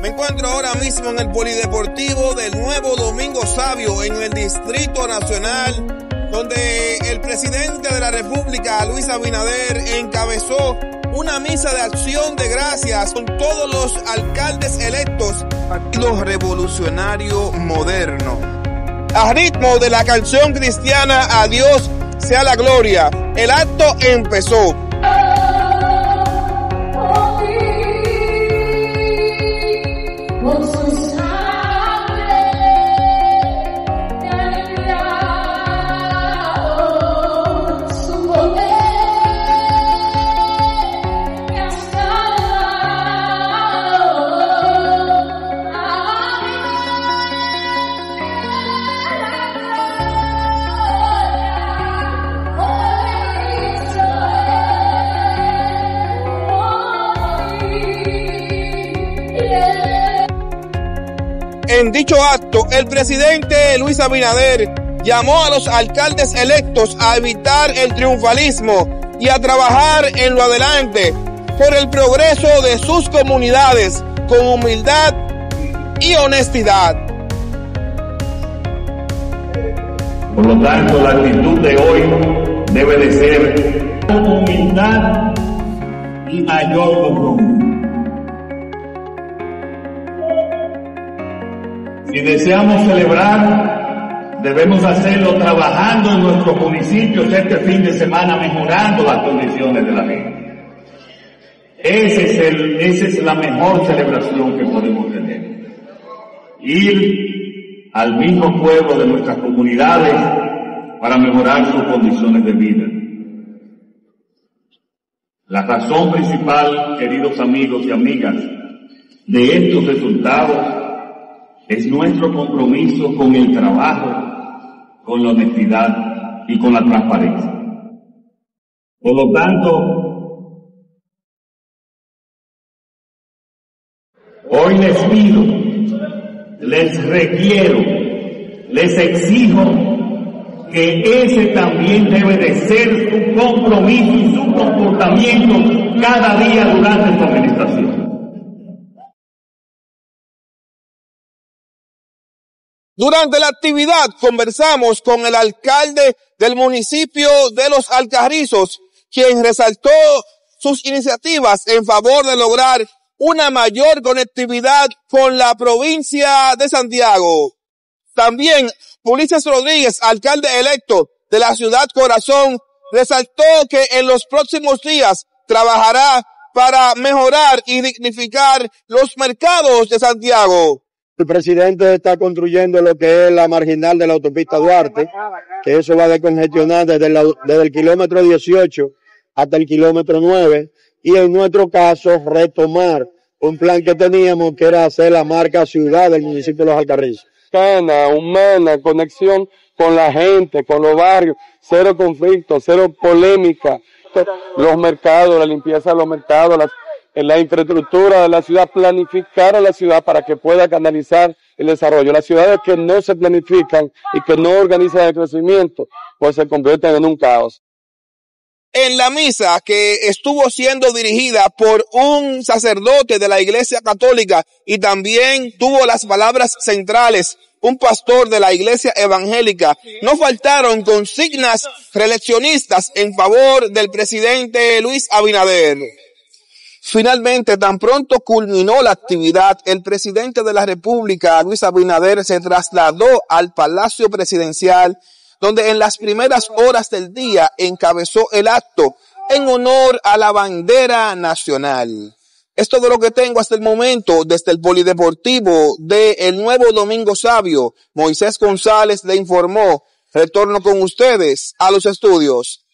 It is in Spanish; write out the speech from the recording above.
Me encuentro ahora mismo en el Polideportivo del Nuevo Domingo Sabio, en el Distrito Nacional, donde el presidente de la República, Luis Abinader, encabezó una misa de acción de gracias con todos los alcaldes electos del Partido Revolucionario Moderno. A ritmo de la canción cristiana A Dios sea la gloria, el acto empezó. En dicho acto, el presidente Luis Abinader llamó a los alcaldes electos a evitar el triunfalismo y a trabajar en lo adelante por el progreso de sus comunidades con humildad y honestidad. Por lo tanto, la actitud de hoy debe de ser con humildad y mayor compromiso. Si deseamos celebrar, debemos hacerlo trabajando en nuestros municipios este fin de semana, mejorando las condiciones de la gente. Esa es la mejor celebración que podemos tener. Ir al mismo pueblo de nuestras comunidades para mejorar sus condiciones de vida. La razón principal, queridos amigos y amigas, de estos resultados es nuestro compromiso con el trabajo, con la honestidad y con la transparencia. Por lo tanto, hoy les pido, les requiero, les exijo que ese también debe de ser su compromiso y su comportamiento cada día durante su administración. Durante la actividad conversamos con el alcalde del municipio de Los Alcarrizos, quien resaltó sus iniciativas en favor de lograr una mayor conectividad con la provincia de Santiago. También Ulises Rodríguez, alcalde electo de la ciudad Corazón, resaltó que en los próximos días trabajará para mejorar y dignificar los mercados de Santiago. El presidente está construyendo lo que es la marginal de la autopista Duarte, que eso va a descongestionar desde el kilómetro 18 hasta el kilómetro 9, y en nuestro caso retomar un plan que teníamos, que era hacer la marca ciudad del municipio de Los Alcarrizos. Humana, conexión con la gente, con los barrios, cero conflicto, cero polémica, los mercados, la limpieza de los mercados, la infraestructura de la ciudad, planificar a la ciudad para que pueda canalizar el desarrollo. Las ciudades que no se planifican y que no organizan el crecimiento, pues se convierten en un caos. En la misa, que estuvo siendo dirigida por un sacerdote de la Iglesia Católica y también tuvo las palabras centrales, un pastor de la Iglesia Evangélica, no faltaron consignas reeleccionistas en favor del presidente Luis Abinader. Finalmente, tan pronto culminó la actividad, el presidente de la República, Luis Abinader, se trasladó al Palacio Presidencial, donde en las primeras horas del día encabezó el acto en honor a la bandera nacional. Es todo lo que tengo hasta el momento desde el Polideportivo de El Nuevo Domingo Sabio. Moisés González le informó. Retorno con ustedes a los estudios.